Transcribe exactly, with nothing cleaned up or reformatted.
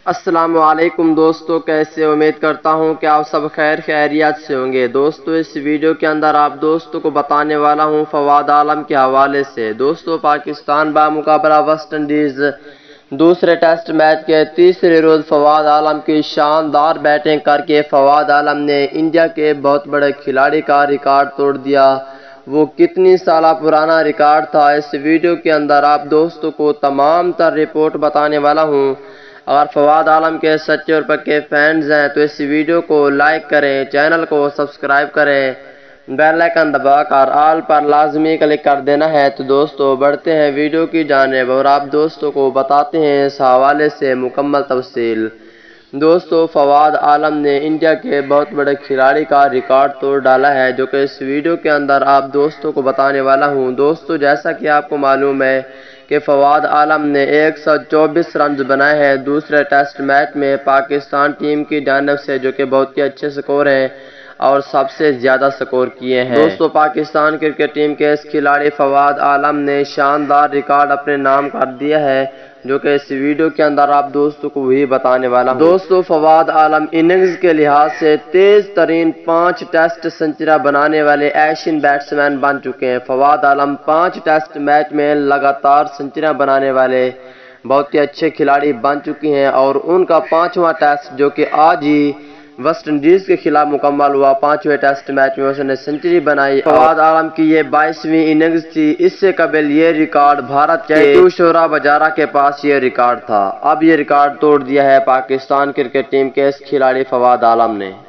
السلام علیکم دوستو، کیسے؟ امید کرتا ہوں کہ آپ سب خیر خیریت سے ہوں گے۔ دوستو اس ویڈیو کے اندر آپ دوستوں کو بتانے والا ہوں فواد عالم کے حوالے سے۔ دوستو پاکستان بامقابلہ ویسٹ انڈیز دوسرے ٹیسٹ میچ کے تیسرے روز فواد عالم کی شاندار بیٹنگ کر کے فواد عالم نے انڈیا کے بہت بڑے کھلاڑی کا ریکارڈ توڑ دیا۔ وہ کتنی سالہ پرانا ریکارڈ تھا، اس ویڈیو کے اندر آپ دوستوں کو تمام تر رپورٹ بتانے والا ہوں۔ اگر فواد عالم کے سچے اور پکے فینز ہیں تو اس ویڈیو کو لائک کریں، چینل کو سبسکرائب کریں، بیل آئیکن دبا کر آل پر لازمی کلک کر دینا ہے۔ تو دوستو بڑھتے ہیں ویڈیو کی جانب اور آپ دوستوں کو بتاتے ہیں اس حوالے سے مکمل تفصیل۔ دوستو فواد عالم نے انڈیا کے بہت بڑے کھلاڑی کا ریکارڈ توڑ ڈالا ہے، جو کہ اس ویڈیو کے اندر آپ دوستوں کو بتانے والا ہوں۔ دوستو جیسا کہ آپ کو معلوم ہے کہ فواد عالم نے ایک سو چوبیس رنز بنائے ہیں دوسرے ٹیسٹ میچ میں پاکستان ٹیم کی جانب سے، جو کہ بہت ہی اچھے سکور ہیں اور سب سے زیادہ سکور کیے ہیں۔ دوستو پاکستان کرکٹ ٹیم کے اس کھلاڑی فواد عالم نے شاندار ریکارڈ اپنے نام کر دیا ہے، جو کہ اس ویڈیو کے اندر آپ دوستوں کو وہی بتانے والا ہوں۔ دوستو فواد عالم اننگز کے لحاظ سے تیز ترین پانچ ٹیسٹ سنچریاں بنانے والے ایشین بیٹسمین بن چکے ہیں۔ فواد عالم پانچ ٹیسٹ میچ میں لگاتار سنچریاں بنانے والے بہت ہی اچھے کھلاڑی بن چکی ہیں، اور ان کا پانچواں ٹیسٹ جو کہ آج ہی ویسٹ انڈیز کے خلاف مکمل ہوا، پانچویں ٹیسٹ میچ میں اس نے سنچری بنائی۔ فواد عالم کی یہ بائیسویں اننگز تھی۔ اس سے قبل یہ ریکارڈ بھارت کے چیتیشورا پجارا کے پاس یہ ریکارڈ تھا۔ اب یہ ریکارڈ توڑ دیا ہے پاکستان کرکٹ ٹیم کے اس کھلاڑی فواد عالم نے۔